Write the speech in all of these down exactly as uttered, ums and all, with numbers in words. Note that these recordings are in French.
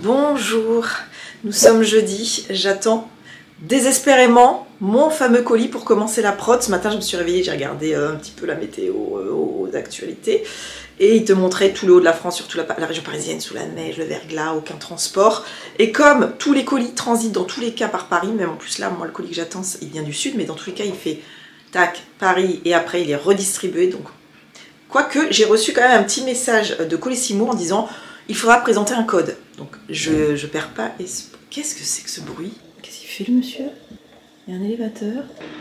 Bonjour, nous sommes jeudi, j'attends désespérément mon fameux colis pour commencer la prod. Ce matin je me suis réveillée, j'ai regardé un petit peu la météo euh, aux actualités et il te montrait tout le haut de la France, surtout la, la région parisienne, sous la neige, le verglas, aucun transport. Et comme tous les colis transitent dans tous les cas par Paris, même en plus là, moi le colis que j'attends il vient du sud, mais dans tous les cas il fait tac, Paris et après il est redistribué. Donc, quoique j'ai reçu quand même un petit message de Colissimo en disant il faudra présenter un code. Donc je, je perds pas espoir. Qu'est-ce que c'est que ce bruit? Qu'est-ce qu'il fait le monsieur? Il y a un élévateur.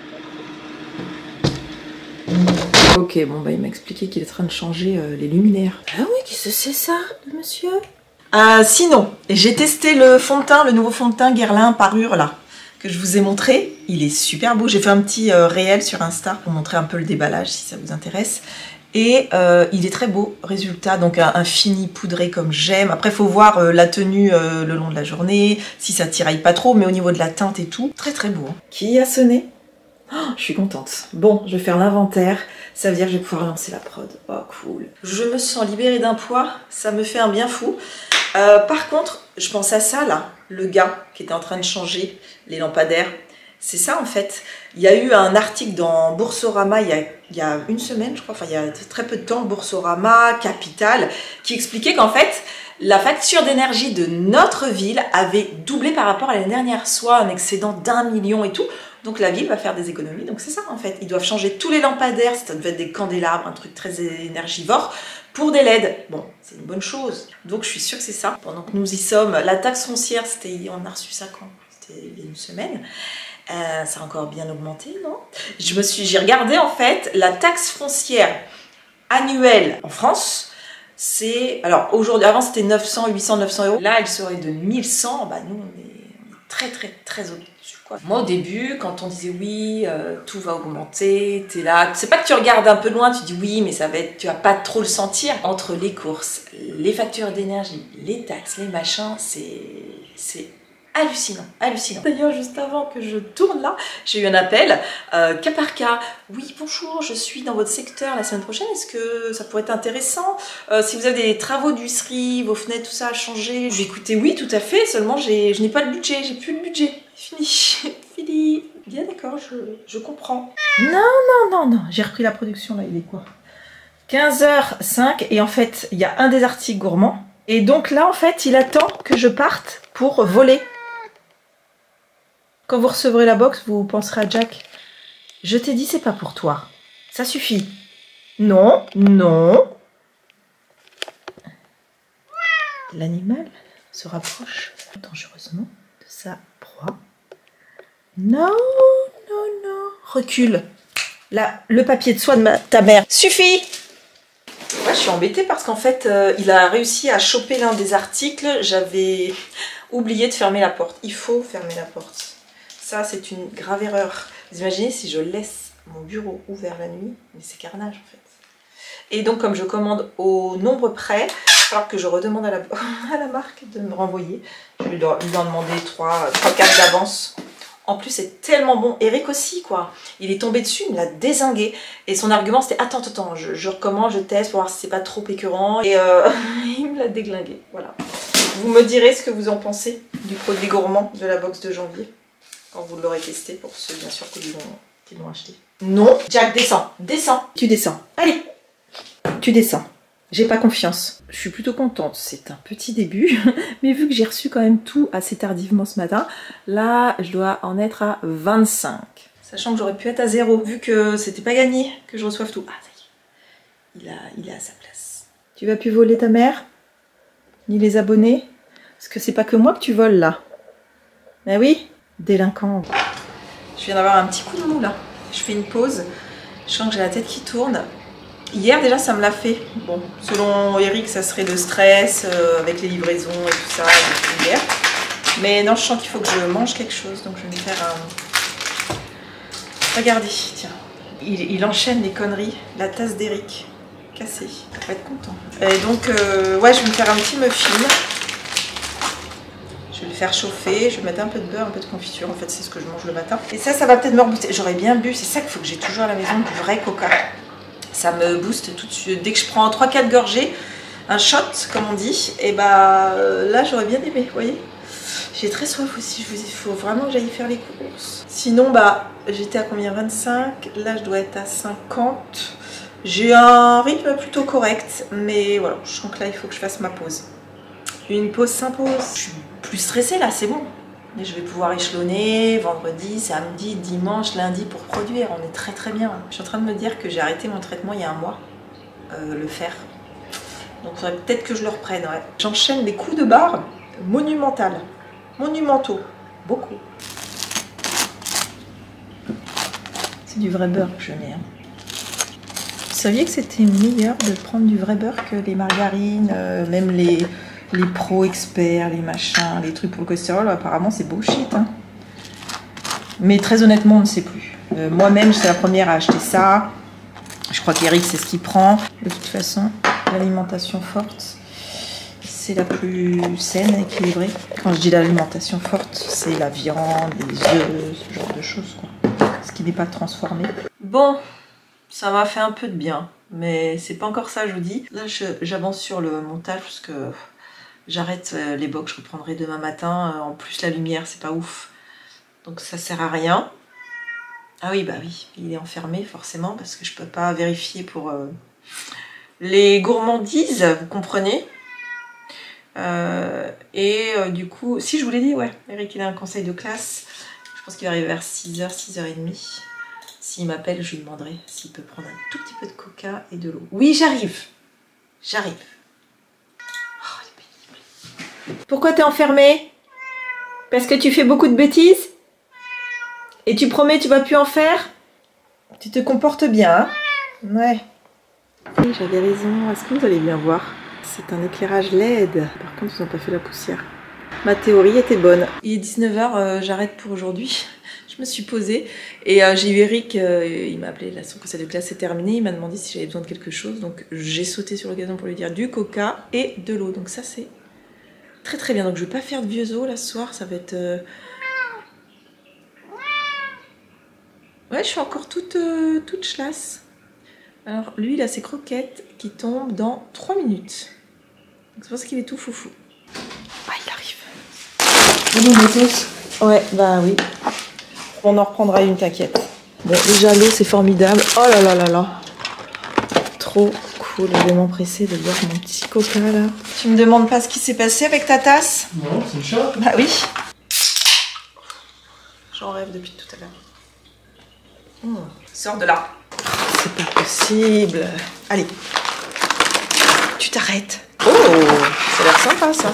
Ok, bon bah il m'a expliqué qu'il est en train de changer euh, les luminaires. Ah oui, qu'est-ce que c'est ça, le monsieur? euh, Sinon, j'ai testé le fond de teint, le nouveau fond de teint Guerlain Parure là, que je vous ai montré. Il est super beau. J'ai fait un petit euh, réel sur Insta pour montrer un peu le déballage si ça vous intéresse. Et euh, il est très beau, résultat, donc un, un fini poudré comme j'aime. Après, il faut voir euh, la tenue euh, le long de la journée, si ça tiraille pas trop, mais au niveau de la teinte et tout, très très beau. Hein. Qui a sonné? Oh, je suis contente. Bon, je vais faire l'inventaire, ça veut dire que je vais pouvoir lancer la prod. Oh, cool. Je me sens libérée d'un poids, ça me fait un bien fou. Euh, par contre, je pense à ça là, le gars qui était en train de changer les lampadaires. C'est ça en fait. Il y a eu un article dans Boursorama il y a, il y a une semaine, je crois, enfin il y a très peu de temps, Boursorama, Capital, qui expliquait qu'en fait, la facture d'énergie de notre ville avait doublé par rapport à l'année dernière, soit un excédent d'un million et tout. Donc la ville va faire des économies, donc c'est ça en fait. Ils doivent changer tous les lampadaires, ça devait être des candélabres, un truc très énergivore, pour des L E D. Bon, c'est une bonne chose. Donc je suis sûre que c'est ça. Pendant que nous y sommes, la taxe foncière, c'était, on a reçu ça quand? C'était il y a une semaine. Euh, ça a encore bien augmenté, non? Je me suis, j'ai regardé en fait la taxe foncière annuelle en France. C'est, alors aujourd'hui, avant c'était neuf cents, huit cents, neuf cents euros. Là, elle serait de mille cent. Bah nous, on est, on est très, très, très au-dessus, quoi. Moi, au début, quand on disait oui, euh, tout va augmenter, t'es là. C'est pas que tu regardes un peu loin, tu dis oui, mais ça va être, tu vas pas trop le sentir. Entre les courses, les factures d'énergie, les taxes, les machins, c'est, c'est hallucinant, hallucinant. D'ailleurs, juste avant que je tourne là, j'ai eu un appel, euh, cas par cas. Oui, bonjour, je suis dans votre secteur la semaine prochaine, est-ce que ça pourrait être intéressant? euh, Si vous avez des travaux d'huisserie, vos fenêtres, tout ça a changé. Je vais écouter, oui, tout à fait, seulement je n'ai pas le budget, j'ai plus le budget. Fini, fini. Bien d'accord, je, je comprends. Non, non, non, non, j'ai repris la production là, il est quoi? quinze heures cinq, et en fait, il y a un des articles gourmands. Et donc là, en fait, il attend que je parte pour voler. Quand vous recevrez la box, vous penserez à Jack. Je t'ai dit, c'est pas pour toi. Ça suffit. Non, non. L'animal se rapproche dangereusement de sa proie. Non, non, non. Recule. Là, le papier de soie de ma, ta mère. Suffit. Ouais, je suis embêtée parce qu'en fait, euh, il a réussi à choper l'un des articles. J'avais oublié de fermer la porte. Il faut fermer la porte. Ça, c'est une grave erreur. Vous imaginez si je laisse mon bureau ouvert la nuit? Mais c'est carnage, en fait. Et donc, comme je commande au nombre près, il va falloir que je redemande à la, à la marque de me renvoyer. Je lui dois, lui dois demander trois quatre d'avance. En plus, c'est tellement bon. Eric aussi, quoi. Il est tombé dessus, il me l'a dézingué. Et son argument, c'était attends, attends, je, je recommande, je teste pour voir si c'est pas trop écœurant. Et euh, il me l'a déglingué. Voilà. Vous me direz ce que vous en pensez du produit gourmand de la box de janvier. Quand vous l'aurez testé, pour ceux bien sûr qui l'ont acheté. Non, Jack, descends, descends. Tu descends, allez, tu descends. J'ai pas confiance. Je suis plutôt contente, c'est un petit début, mais vu que j'ai reçu quand même tout assez tardivement ce matin, là, je dois en être à vingt-cinq. Sachant que j'aurais pu être à zéro, vu que c'était pas gagné que je reçoive tout. Ah, ça y est, il, a, il est à sa place. Tu vas plus voler ta mère? Ni les abonnés? Parce que c'est pas que moi que tu voles là. Ben oui. Délinquant. Je viens d'avoir un petit coup de mou là. Je fais une pause. Je sens que j'ai la tête qui tourne. Hier déjà ça me l'a fait. Bon, selon Eric ça serait de stress euh, avec les livraisons et tout ça. Hier. Mais non, je sens qu'il faut que je mange quelque chose. Donc je vais me faire un... Regardez, tiens. Il, il enchaîne les conneries. La tasse d'Eric cassée. Il va être content. Et donc euh, ouais, je vais me faire un petit muffin. Je vais le faire chauffer, je vais mettre un peu de beurre, un peu de confiture, en fait c'est ce que je mange le matin. Et ça, ça va peut-être me rebooster. J'aurais bien bu, c'est ça qu'il faut que j'ai toujours à la maison, du vrai coca. Ça me booste tout de suite. Dès que je prends trois quatre gorgées, un shot comme on dit. Et bah euh, là j'aurais bien aimé, vous voyez. J'ai très soif aussi, il faut vraiment que j'aille faire les courses. Sinon bah j'étais à combien, vingt-cinq, là je dois être à cinquante. J'ai un rythme plutôt correct, mais voilà, je sens que là il faut que je fasse ma pause. Une pause s'impose. Je suis plus stressée là, c'est bon. Et je vais pouvoir échelonner vendredi, samedi, dimanche, lundi pour produire. On est très très bien. Je suis en train de me dire que j'ai arrêté mon traitement il y a un mois, euh, le fer. Donc il faudrait peut-être que je le reprenne. Ouais. J'enchaîne des coups de barre monumentaux. Monumentaux. Beaucoup. C'est du vrai beurre que je mets. Hein. Vous saviez que c'était meilleur de prendre du vrai beurre que les margarines, euh, même les... les pros experts, les machins, les trucs pour le cholestérol, apparemment c'est bullshit. Hein. Mais très honnêtement, on ne sait plus. Euh, Moi-même, j'étais la première à acheter ça. Je crois qu'Eric, c'est ce qu'il prend. De toute façon, l'alimentation forte, c'est la plus saine, équilibrée. Quand je dis l'alimentation forte, c'est la viande, les œufs, ce genre de choses, quoi. Ce qui n'est pas transformé. Bon, ça m'a fait un peu de bien. Mais c'est pas encore ça, je vous dis. Là, j'avance sur le montage parce que... J'arrête les box, je reprendrai demain matin. En plus, la lumière, c'est pas ouf. Donc ça sert à rien. Ah oui, bah oui, il est enfermé forcément parce que je peux pas vérifier pour euh, les gourmandises, vous comprenez. Euh, et euh, du coup, si je vous l'ai dit, ouais, Eric, il a un conseil de classe. Je pense qu'il va arriver vers six heures, six heures trente. S'il m'appelle, je lui demanderai s'il peut prendre un tout petit peu de coca et de l'eau. Oui, j'arrive. J'arrive. Pourquoi t'es enfermé? Parce que tu fais beaucoup de bêtises? Et tu promets tu vas plus en faire? Tu te comportes bien, hein? Ouais. Oui, j'avais raison. Est-ce que vous allez bien voir? C'est un éclairage L E D. Par contre, ils n'ont pas fait la poussière. Ma théorie était bonne. Il est dix-neuf heures, euh, j'arrête pour aujourd'hui. Je me suis posée et euh, j'ai eu Eric, euh, il m'a appelé, là, son conseil de classe est terminé. Il m'a demandé si j'avais besoin de quelque chose. Donc j'ai sauté sur l'occasion pour lui dire du coca et de l'eau. Donc ça, c'est... très très bien, donc je vais pas faire de vieux os là ce soir, ça va être... Euh... Ouais, je suis encore toute, euh, toute chlasse. Alors lui, il a ses croquettes qui tombent dans trois minutes. C'est parce qu'il est tout foufou. Ah, il arrive. Ouais, bah oui. On en reprendra une, t'inquiète. Bon, déjà l'eau, c'est formidable. Oh là là là là. Trop cool, je vais m'empresser de boire mon petit coca là. Tu me demandes pas ce qui s'est passé avec ta tasse? Non, c'est le chat. Bah oui. J'en rêve depuis tout à l'heure. Mmh. Sors de là. C'est pas possible. Allez. Tu t'arrêtes. Oh, ça a l'air sympa ça.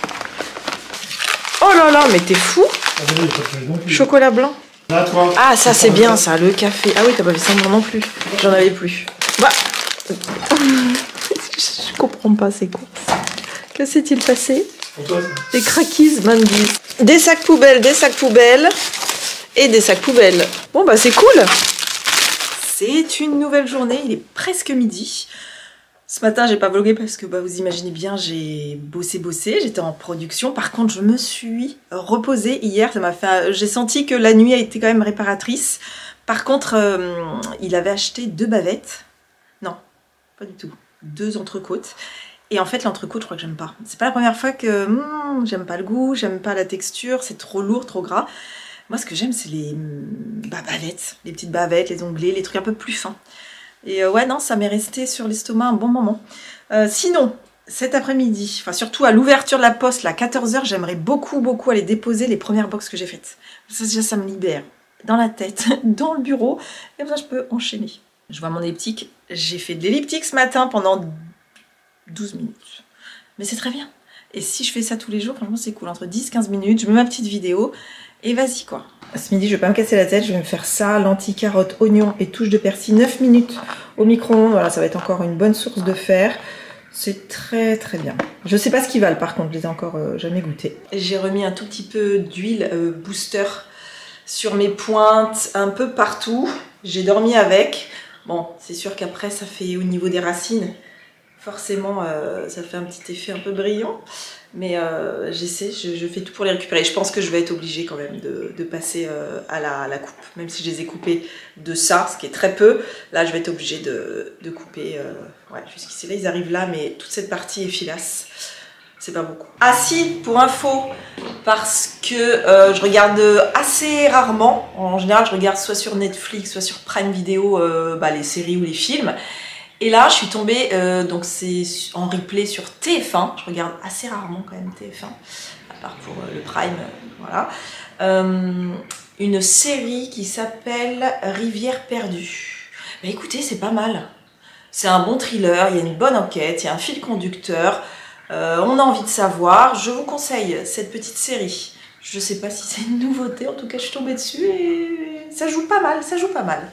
Oh là là, mais t'es fou. Ah oui, non plus. Chocolat blanc. Là, toi. Ah, ça c'est bien ça, le café. Ah oui, t'as pas fait ça non plus. J'en avais plus. Bah. Je comprends pas ces courses. Que s'est-il passé? Des craquises, Mandy. Des sacs poubelles, des sacs poubelles et des sacs poubelles. Bon bah c'est cool. C'est une nouvelle journée, il est presque midi. Ce matin j'ai pas vlogué parce que bah, vous imaginez bien, j'ai bossé bossé, j'étais en production. Par contre je me suis reposée hier, ça m'a fait, j'ai senti que la nuit a été quand même réparatrice. Par contre euh, il avait acheté deux bavettes. Non, pas du tout. Deux entrecôtes. Et en fait, l'entrecôte, je crois que j'aime pas. C'est pas la première fois que hmm, j'aime pas le goût, j'aime pas la texture, c'est trop lourd, trop gras. Moi, ce que j'aime, c'est les bah, bavettes, les petites bavettes, les onglets, les trucs un peu plus fins. Et euh, ouais, non, ça m'est resté sur l'estomac un bon moment. Euh, sinon, cet après-midi, enfin surtout à l'ouverture de la poste, là, quatorze heures, j'aimerais beaucoup, beaucoup aller déposer les premières box que j'ai faites. Ça, déjà, ça me libère dans la tête, dans le bureau, et comme ça, je peux enchaîner. Je vois mon elliptique. J'ai fait de l'elliptique ce matin pendant douze minutes. Mais c'est très bien. Et si je fais ça tous les jours, franchement, c'est cool. Entre dix quinze minutes, je mets ma petite vidéo et vas-y, quoi. Ce midi, je vais pas me casser la tête. Je vais me faire ça, lentilles, carottes, oignons et touche de persil. neuf minutes au micro-ondes. Voilà, ça va être encore une bonne source de fer. C'est très, très bien. Je sais pas ce qu'ils valent, par contre. Je les ai encore euh, jamais goûtés. J'ai remis un tout petit peu d'huile euh, booster sur mes pointes, un peu partout. J'ai dormi avec. Bon, c'est sûr qu'après, ça fait au niveau des racines, forcément, euh, ça fait un petit effet un peu brillant. Mais euh, j'essaie, je, je fais tout pour les récupérer. Je pense que je vais être obligée quand même de, de passer euh, à, la, à la coupe. Même si je les ai coupés de ça, ce qui est très peu, là je vais être obligée de, de couper. Euh, ouais, jusqu'ici là ils arrivent là, mais toute cette partie est filasse. C'est pas beaucoup. Ah si, pour info, parce que euh, je regarde assez rarement. En général, je regarde soit sur Netflix, soit sur Prime Video, euh, bah, les séries ou les films. Et là, je suis tombée, euh, donc c'est en replay sur T F un. Je regarde assez rarement quand même T F un, à part pour euh, le Prime, euh, voilà. Euh, une série qui s'appelle Rivière perdue. Bah, écoutez, c'est pas mal. C'est un bon thriller, il y a une bonne enquête, il y a un fil conducteur. Euh, on a envie de savoir. Je vous conseille cette petite série. Je sais pas si c'est une nouveauté, en tout cas je suis tombée dessus et ça joue pas mal, ça joue pas mal.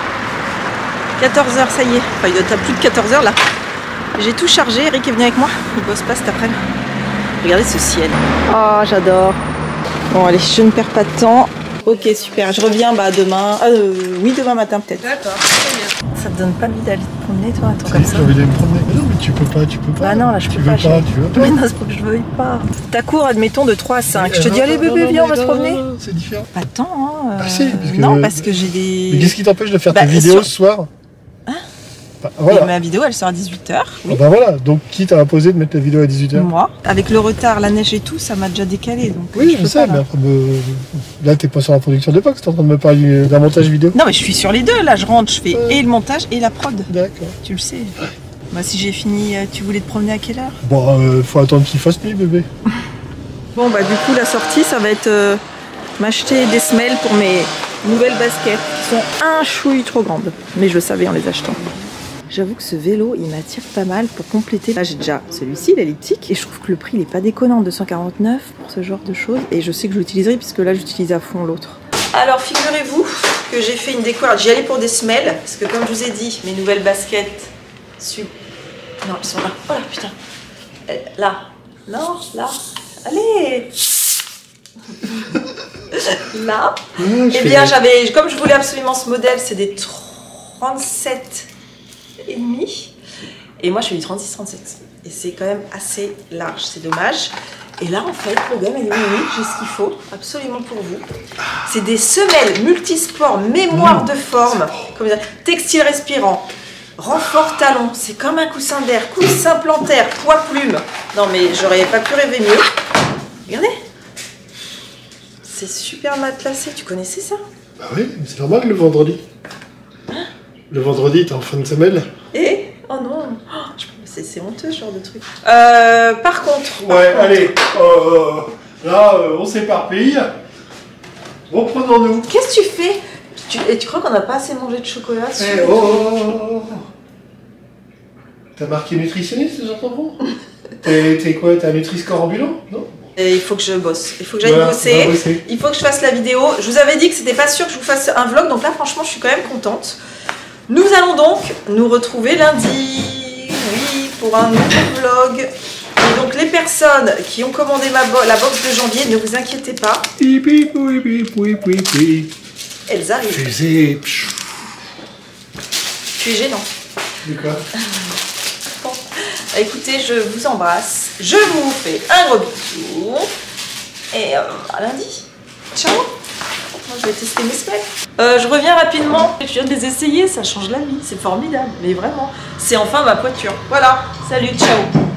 quatorze heures, ça y est. Enfin, il doit être à plus de quatorze heures là. J'ai tout chargé, Eric est venu avec moi. Il bosse pas cet après-midi. Regardez ce ciel. Oh, j'adore. Bon, allez, je ne perds pas de temps. Ok, super. Je reviens bah, demain. Euh, oui, demain matin peut-être. D'accord, très bien. Ça te donne pas envie d'aller te promener, toi, un truc comme ça? J'ai envie d'aller me promener. Mais non, mais tu peux pas, tu peux pas. Ah non, là, je peux tu pas. Veux pas tu veux pas. Mais non, c'est pas que je veuille pas. Ta cour, admettons, de trois à cinq. Je te euh, dis, non, allez, non, bébé, non, viens, on non, va se non, promener. non, c'est différent. Pas tant, hein. Bah, si, parce que- Non, parce que j'ai des. Mais qu'est-ce qui t'empêche de faire Bah, tes vidéos sur- ce soir? Hein? Bah, Et voilà. ma vidéo, elle sort à dix-huit heures. Ah bah voilà, donc qui t'a imposé de mettre la vidéo à dix-huit heures? Moi. Avec le retard, la neige et tout, ça m'a déjà décalé. Donc Oui, je je peux sais, pas, mais là. après, me- là t'es pas sur la production d'époque, t'es en train de me parler d'un montage vidéo. Non, mais je suis sur les deux. Là, je rentre, je fais Ouais. et le montage et la prod. D'accord. Tu le sais. Bah, si j'ai fini, euh, tu voulais te promener à quelle heure? Bon, euh, faut attendre qu'il fasse nuit, bébé. Bon, bah, du coup, la sortie, ça va être euh, m'acheter des semelles pour mes nouvelles baskets qui sont un chouille trop grandes. Mais je le savais en les achetant. J'avoue que ce vélo, il m'attire pas mal pour compléter. Là, j'ai déjà celui-ci, l'elliptique, et je trouve que le prix, il est pas déconnant, deux cent quarante-neuf pour ce genre de choses. Et je sais que je l'utiliserai puisque là, j'utilise à fond l'autre. Alors, figurez-vous que j'ai fait une découverte. J'y allais pour des semelles parce que, comme je vous ai dit, mes nouvelles baskets su... Non, elles sont là. Oh là, putain. Euh, Là. Non, là. Allez. Là. Ah, Eh bien, j'avais, comme je voulais absolument ce modèle, c'est des trente-sept et demi. Et moi, je fais du trente-six trente-sept. Et c'est quand même assez large, c'est dommage. Et là, en fait, le gars m'a dit oui, oui, j'ai ce qu'il faut, absolument pour vous. C'est des semelles multisports, mémoire de forme, comme dire, textile respirant, renfort talon. C'est comme un coussin d'air, coussin plantaire, poids plume. Non, mais j'aurais pas pu rêver mieux. Regardez. C'est super matelassé. Tu connaissais ça? Bah oui, mais c'est normal le vendredi. Le vendredi, t'es en fin de semaine. Et oh non, oh, je- c'est c'est honteux ce genre de truc. Euh, par contre, par Ouais, contre- allez, euh, là, euh, on s'éparpille. Reprenons-nous. Qu'est-ce que tu fais? tu, Et tu crois qu'on n'a pas assez mangé de chocolat? Eh, sur- oh, oh, oh, oh. T'as marqué nutritionniste, j'entends bon. T'es t'es quoi? T'es un Nutri-Score ambulant? Non? Et il faut que je bosse. Il faut que j'aille Voilà, bosser. va bosser. Il faut que je fasse la vidéo. Je vous avais dit que c'était pas sûr que je vous fasse un vlog, donc là, franchement, je suis quand même contente. Nous allons donc nous retrouver lundi, oui, pour un nouveau vlog. Et donc, les personnes qui ont commandé ma bo la box de janvier, ne vous inquiétez pas, Pip, pip, oui, pip, oui, oui, oui. elles arrivent. Fusée. pfiou. Tu es gênant. De quoi? Bon, écoutez, je vous embrasse. Je vous fais un gros bisou. Et euh, à lundi. Ciao. Moi, je vais tester mes semelles. Euh, je reviens rapidement. Je viens de les essayer, ça change la vie. C'est formidable. Mais vraiment, c'est enfin ma poiture. Voilà. Salut, ciao.